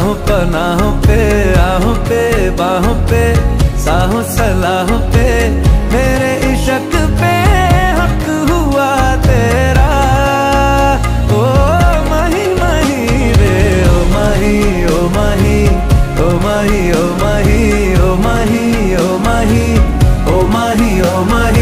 राहों पनाहों पे, आहों पे बाहों पे, साहों सलाहों पे, मेरे इश्क पे हक हुआ तेरा। ओ माही माही रे, ओ माही ओ माही, ओ माही ओ माही, ओ माही ओ माही, ओ माही ओ माही।